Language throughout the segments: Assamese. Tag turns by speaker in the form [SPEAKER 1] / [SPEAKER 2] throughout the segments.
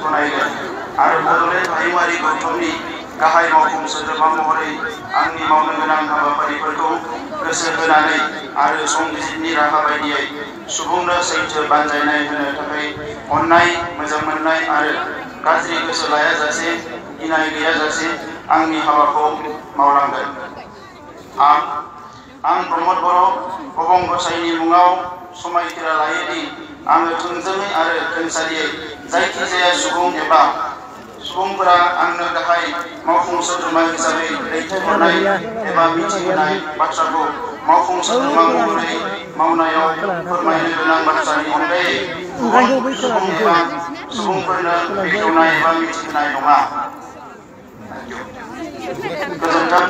[SPEAKER 1] गनायगोन आरो बड'लेण्ड हायुङारि गौथुमनि गाहाय मावफुं सोद्रोमा महरै आंनि मावनो गोनां हाबाफारिफोरखौ गोसो होनानै आरो संबिजिरनि राहा बायदियै सुबुंनो सैथो बानजायनाय होनो थाखाय अननाय मोजां मोननाय आरो गाज्रि गोसो लायाजासे गिनाय गैयाजासे आंनि हाबाखौ मावलांगोन। आं प्रमद बर' गबं गसाइनि मुङाव समायखिरा लायोदि आङो थोंजोङै आरो खेंसालियै जायखिजाया सुबुं एबा सुबुंफोरा आंनो गाहाय मावफुं सोद्रोमा हिसाबै दैथायहरनाय एबा मिथिहोनाय बाथ्राखौ मावफुं सोद्रोमा महरै मावनायाव फोरमायनो गोनां बाथ्रानि अनगायै गुबुन सुबुं एबा सुबुंफोरनो बेखेवनाय एबा मिथिहोनाय नङा। गोजोन्थों।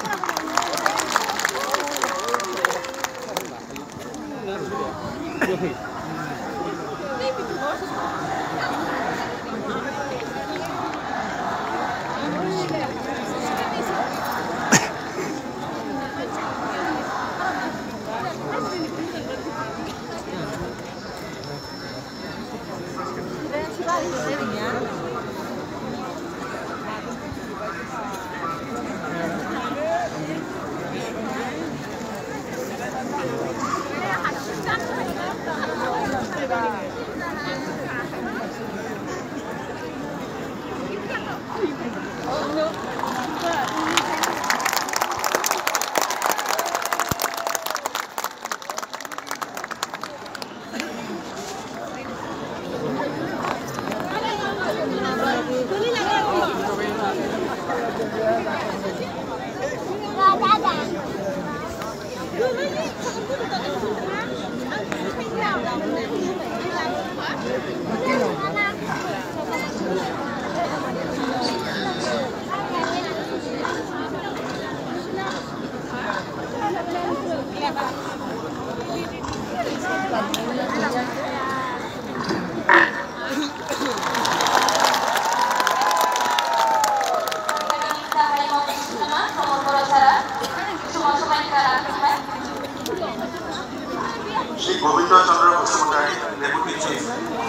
[SPEAKER 1] Shri Govinda Chandra Basumatari, Deputy Chief.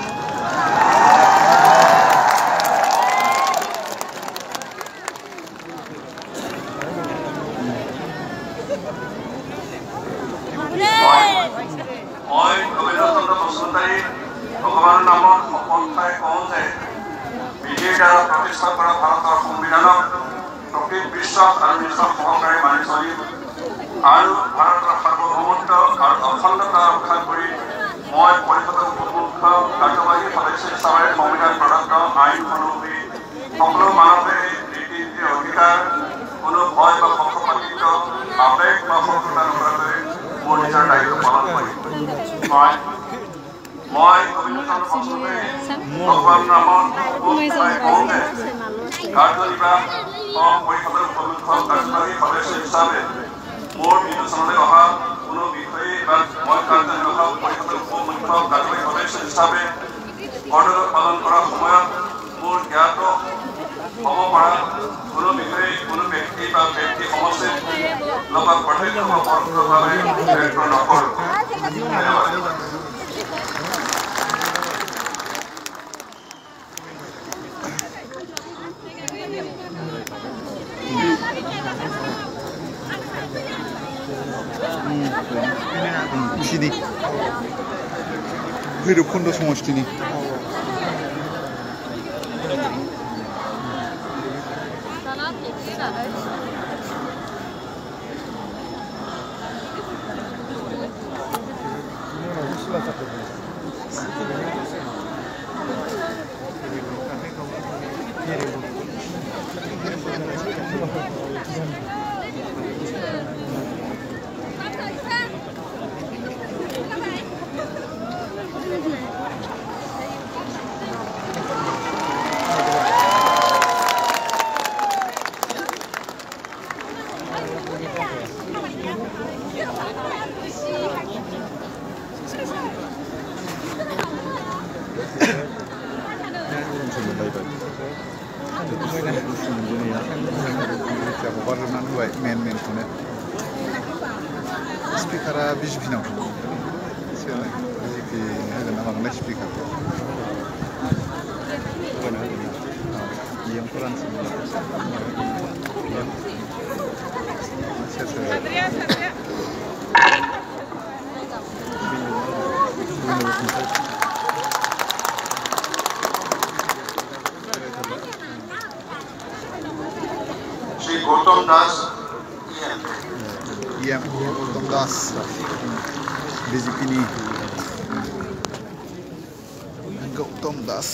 [SPEAKER 1] মই গোবিন্দ চন্দ্ৰ বসুমতাৰী ভগৱানৰ নামত শপত খাই কওঁ যে বিধিৰ দ্বাৰা প্ৰতিষ্ঠা কৰা ভাৰতৰ সংবিধানক প্ৰকৃত বিশ্বাস আৰু নিষ্ঠা সহকাৰে মানি চলি আৰু ভাৰতৰ সাৰ্বভৌমত্ব আৰু অখণ্ডতা ৰক্ষা কৰি মই পৰিষদৰ উপমুখ্য কাৰ্যবাহী সদস্য হিচাপে সংবিধান প্ৰদত্ত আইন অনুসৰি সকলো মানৱে নীতি নীতিৰ অধিকাৰ কোনো ভয় বা পক্ষপাতিত্ব আৱেগ বা শত্ৰুতা নকৰাকৈ মোৰ নিজৰ দায়িত্ব পালন কৰিম। মই গোবিন্দ চন্দ্ৰ বসুমতাৰী ভগৱানৰ নামত কওঁ যে কাৰ্যনিৰ্বাহ পৰিষদৰ উপমুখ্য কাৰ্যবাহী সদস্য হিচাপে মোৰ বিবেচনালৈ অহা কোনো বিষয়ে বা মই কাৰ্যনিৰ্বাহ পৰিষদৰ উপমুখ্য কাৰ্যবাহী সদস্য হিচাপে কৰ্তব্য পালন কৰাৰ সময়ত মোৰ জ্ঞাত হ'ব পৰা কোনো বিষয়ে কোনো ব্যক্তি বা ব্যক্তি সমষ্টিৰ লগত প্ৰত্যক্ষ বা পৰোক্ষভাৱে জড়িত নকৰোঁ।
[SPEAKER 2] खुसिनि भैरबखुन्द समष्टिनि स्पिकारा बिजेपि नाव बिजेपि होगोन ना मागोन speaker konferensi.
[SPEAKER 1] Shri Gautam Das,
[SPEAKER 2] EM Gautam Das, BJP ni Gautam Das.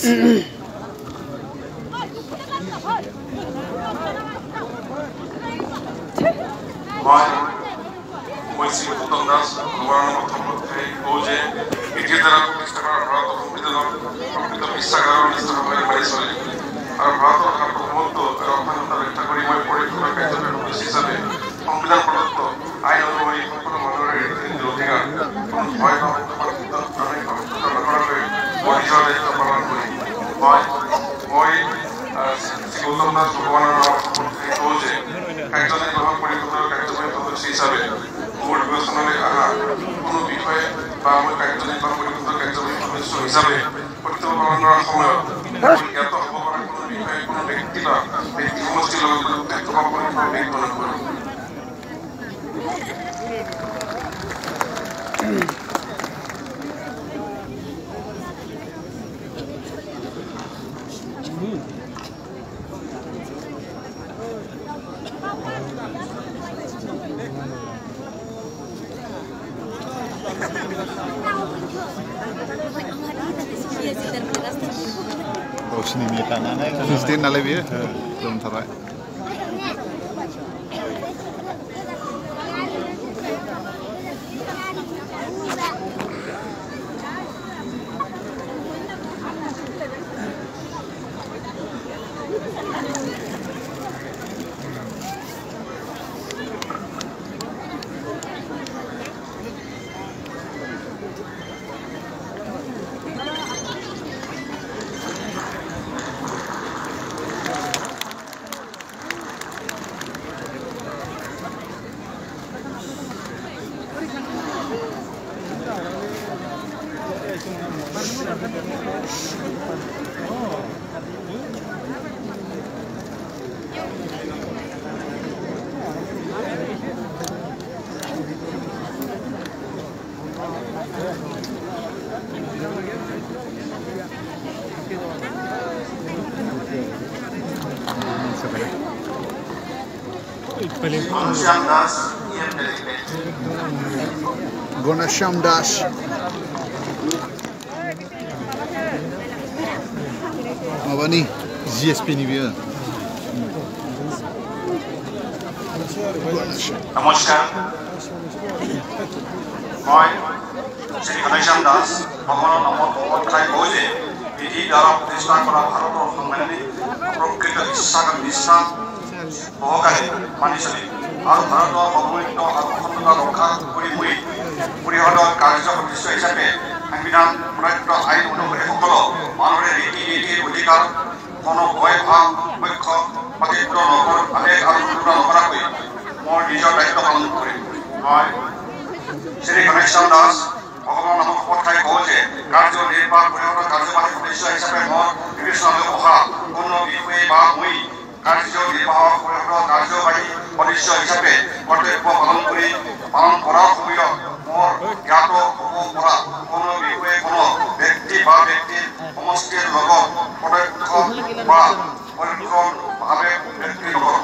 [SPEAKER 1] মই শ্রী গৌতম দাস যে এটির দ্বারা প্রতিষ্ঠা করা ভারত সংবিধানের প্রকৃত বিশ্বাসের নিষ্ঠাভাবে বাড়ি চলে আর ভারতের সার্বভৌমত্ব আর অখণ্ডতা রক্ষা কৰি মই পৰীক্ষণৰ কাৰ্যকৰী উদ্দেশ্য হিচাপে সংবিধান প্ৰদত্ত আইন অনুসৰি সকলো মানুহৰ ৰীতিনীতিৰ অধিকাৰ ভয় বা নকৰাকৈ মই নিজৰ দায়িত্ব পালন কৰি মই শ্ৰী গৌতম দাস ভগৱানৰ কওঁ যে কাৰ্যনিৰ্বাহক পৰিষদৰ কাৰ্যবাহী সদস্য হিচাপে মোৰ বিবেচনালৈ অহা কোনো বিষয়ে বা মই কাৰ্যনিৰ্বাহক পৰিষদৰ কাৰ্যবাহী সদস্য হিচাপে কৰ্তব্য পালন কৰাৰ সময়ত জ্ঞাত হ'ব পৰা কোনো বিষয়ে কোনো ব্যক্তি বা ব্যক্তি সমষ্টিৰ লগত তথ্য বা পৰিসৰ ব্যক্ত নকৰোঁ।
[SPEAKER 2] Sini ni tanah ni, Kristian nak lebih, belum terai. Ghanshyam Das. Apa ni? GSP ni dia.
[SPEAKER 1] নমস্কাৰ মই শ্ৰী ঘনশ্যাম দাস ভগৱানৰ নামত কথাই কওঁ যে বিধি দ্বাৰা প্ৰতিষ্ঠা কৰা ভাৰতৰ সাংবিধানিক প্ৰকৃত নিষ্ঠা সহকাৰে মানি চলি আৰু ভাৰতৰ সাৰ্বভৌমত্ব আৰু অখণ্ডতা ৰক্ষা কৰি পৰিষদৰ কাৰ্য সদস্য হিচাপে সংবিধান প্ৰদত্ত আইন অনুসৰি সকলো মানুহৰে ৰীতি নীতিৰ অধিকাৰ কোনো ভয় ভাৱ পক্ষ পাতিত্ব আদেশ আৰু নকৰাকৈ মোৰ নিজৰ দায়িত্ব পালন কৰিম। মই শ্ৰী ঘনশ্যাম দাস ভগৱানৰ নামত কথাই কওঁ যে কাৰ্যনিৰ্বাহ পৰিষদৰ কাৰ্যবাহী সদস্য হিচাপে মোৰ বিবেচনালৈ অহা কোনো বিষয়ে বা মই কাৰ্যনিৰ্বাহক পৰিষদৰ কাৰ্যবাহী সদস্য হিচাপে কৰ্তব্য পালন কৰাৰ সময়ত মোৰ জ্ঞাত হ'ব পৰা কোনো বিষয়ে কোনো ব্যক্তি বা ব্যক্তিৰ সমষ্টিৰ লগত প্ৰত্যক্ষ বা পৰোক্ষভাৱে ব্যক্তি নকৰোঁ।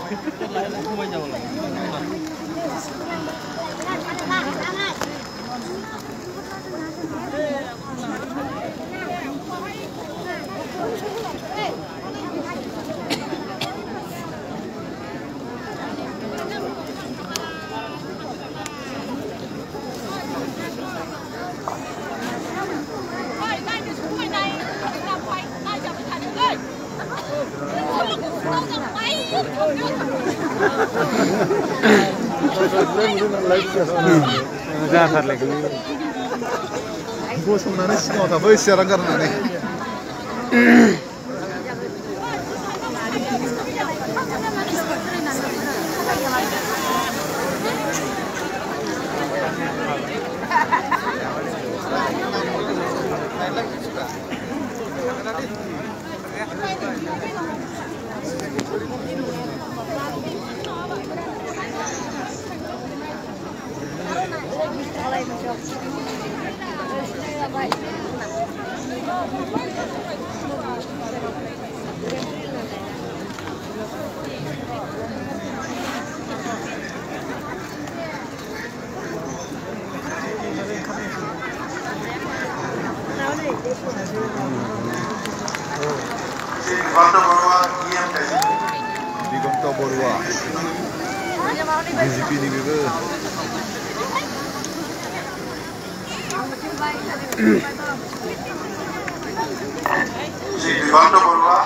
[SPEAKER 2] Jangan lagi. Gue sebenarnya sih nggak tahu siapa karena nih. Diganta Barua BJP নিবিবে
[SPEAKER 1] শ্রী দিগন্ত বৰুৱা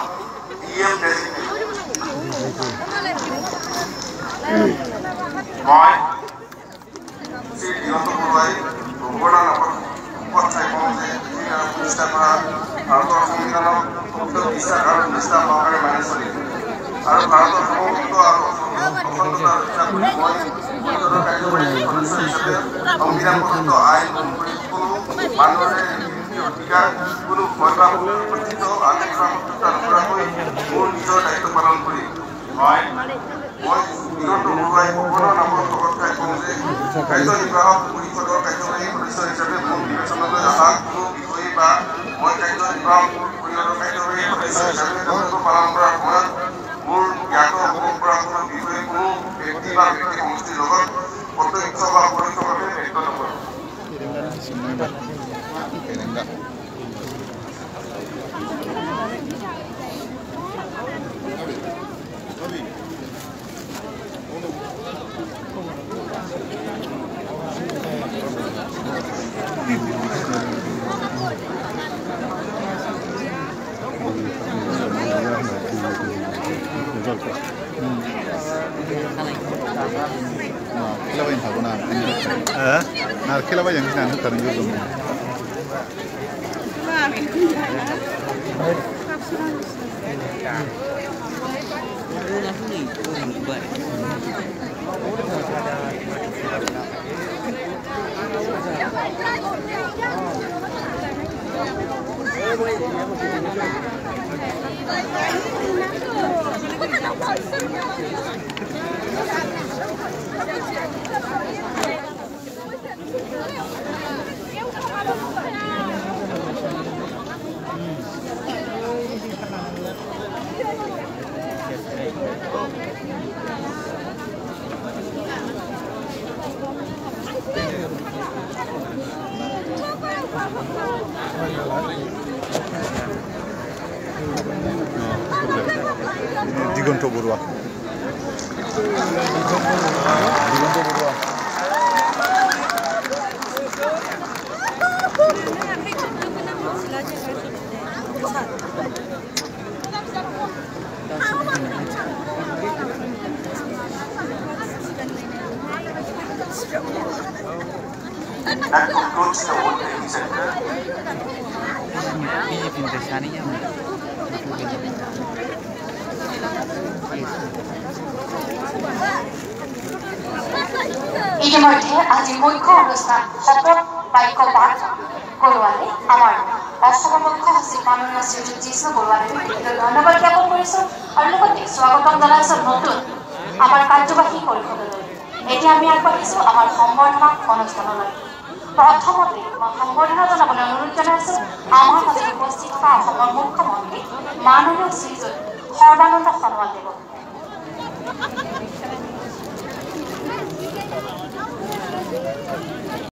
[SPEAKER 1] মই শ্রী দিগন্ত বৰুৱাই ভোটদান উপস্থাই কওঁ যে প্ৰতিষ্ঠা কৰা ভাৰতৰ সংবিধানক বিশ্বাস আৰু নিষ্ঠা সহকাৰে মানি চলিম আৰু ভাৰতৰ সমগ্ৰ আৰু অখণ্ডতা ৰক্ষা কৰি মই সংসদৰ কাৰ্যবাহী সদস্য হিচাপে সংবিধান প্ৰদত্ত আইন অনুসৰি কোনো মানুহৰে অধিকাৰ কোনো ভয় বা প্ৰতিষ্ঠিত আন্তঃৰাষ্ট্ৰীয় শত্ৰুতা নকৰাকৈ মোৰ নিজৰ দায়িত্ব পালন কৰিম মই দিগন্ত বৰুৱাই সকলোৰে নামত প্ৰকটাই কওঁ যে কাৰ্যনিৰ্বাহক পৰিষদৰ কাৰ্যবাহী সদস্য হিচাপে মোৰ বিবেচনালৈ অহা কোনো বিষয়ে বা মই কাৰ্যনিৰ্বাহক পৰিষদৰ কাৰ্যবাহী সদস্য হিচাপে কৰ্তব্য পালন কৰাৰ সময়ত মোৰ জ্ঞাত হ'ব পৰা কোনো বিষয়ে কোনো ব্যক্তি বা ব্যক্তি সমষ্টিৰ লগত প্ৰত্যক্ষ বা পৰোক্ষভাৱে জড়িত নকৰোঁ
[SPEAKER 2] खेलाबायनो हागौ ना खेलाबायनो होनानै होखादों गोजोन দিগন্ত Barua
[SPEAKER 1] That concludes the voting center.
[SPEAKER 3] ইতিমধ্যে আজি মুখ্য অনুষ্ঠান শপথ বাক্য পাঠ কৰোৱালে আমাৰ অসমৰ মুখ্য সচিব মাননীয় শ্ৰীযুত জিষ্ণু বৰুৱালৈ ধন্যবাদ জ্ঞাপন কৰিছোঁ আৰু লগতে স্বাগতম জনাইছোঁ নতুন আমাৰ কাৰ্যবাহী পৰিষদলৈ। এতিয়া আমি আগবাঢ়িছোঁ আমাৰ সম্বৰ্ধনা অনুষ্ঠানলৈ। প্ৰথমতে মই সম্বৰ্ধনা জনাবলৈ অনুৰোধ জনাইছোঁ আমাৰ মাজত উপস্থিত থকা অসমৰ মুখ্যমন্ত্ৰী মাননীয় শ্ৰীযুত সৰ্বানন্দ সোণোৱাল দেৱক।